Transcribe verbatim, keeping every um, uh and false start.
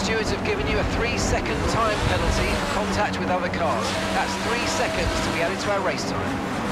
stewards have given you a three-second time penalty for contact with other cars. That's three seconds to be added to our race time.